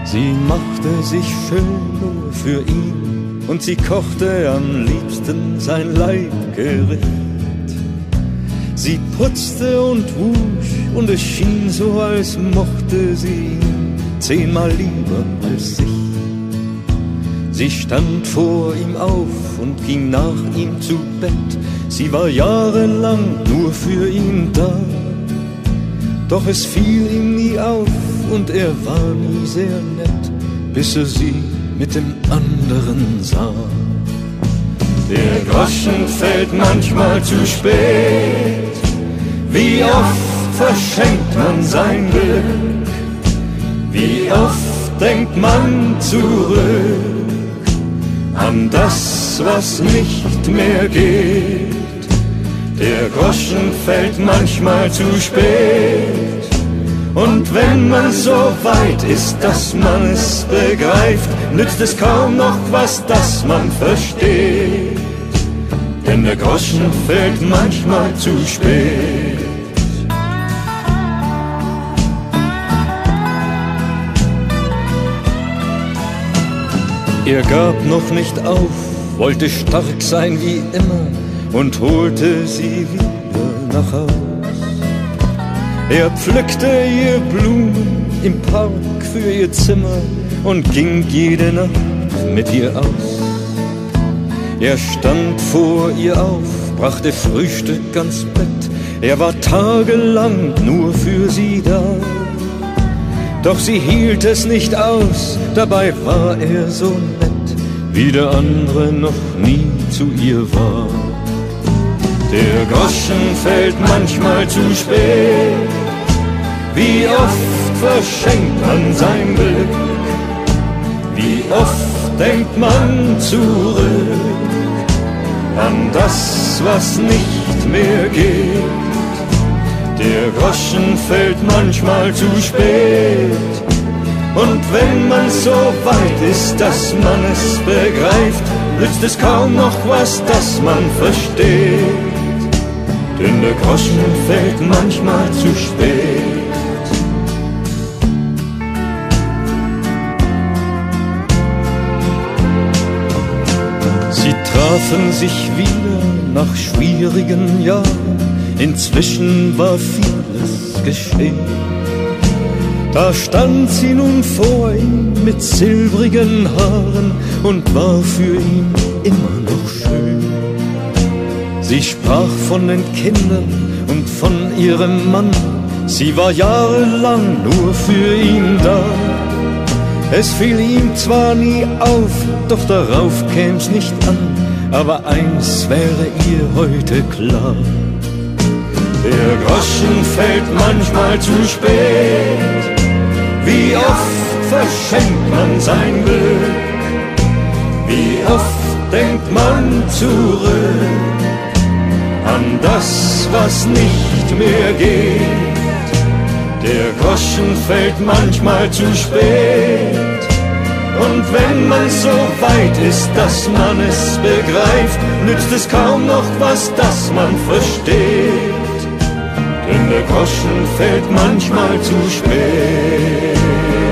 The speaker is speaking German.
Sie machte sich schön nur für ihn und sie kochte am liebsten sein Leibgericht. Sie putzte und wusch und es schien so, als mochte sie ihn 10-mal lieber als sich. Sie stand vor ihm auf und ging nach ihm zu Bett. Sie war jahrelang nur für ihn da, doch es fiel ihm nie auf und er war nie sehr nett, bis er sie mit dem anderen sah. Der Groschen fällt manchmal zu spät, wie oft verschenkt man sein Glück, wie oft denkt man zurück an das, was nicht mehr geht. Der Groschen fällt manchmal zu spät, und wenn man so weit ist, dass man es begreift, nützt es kaum noch was, dass man versteht. Denn der Groschen fällt manchmal zu spät. Er gab noch nicht auf, wollte stark sein wie immer und holte sie wieder nach Haus. Er pflückte ihr Blumen im Park für ihr Zimmer und ging jede Nacht mit ihr aus. Er stand vor ihr auf, brachte Frühstück ans Bett. Er war tagelang nur für sie da. Doch sie hielt es nicht aus, dabei war er so nett, wie der andere noch nie zu ihr war. Der Groschen fällt manchmal zu spät, wie oft verschenkt man sein Glück, wie oft denkt man zurück an das, was nicht mehr geht. Der Groschen fällt manchmal zu spät, und wenn man so weit ist, dass man es begreift, nützt es kaum noch was, dass man versteht. Denn der Groschen fällt manchmal zu spät. Sie trafen sich wieder nach schwierigen Jahren, inzwischen war vieles geschehen. Da stand sie nun vor ihm mit silbrigen Haaren und war für ihn immer noch schön. Sie sprach von den Kindern und von ihrem Mann, sie war jahrelang nur für ihn da. Es fiel ihm zwar nie auf, doch darauf käm's nicht an, aber eins wäre ihr heute klar: der Groschen fällt manchmal zu spät, wie oft verschenkt man sein Glück, wie oft denkt man zurück an das, was nicht mehr geht. Der Groschen fällt manchmal zu spät, und wenn man so weit ist, dass man es begreift, nützt es kaum noch was, dass man versteht. Denn der Groschen fällt manchmal zu spät.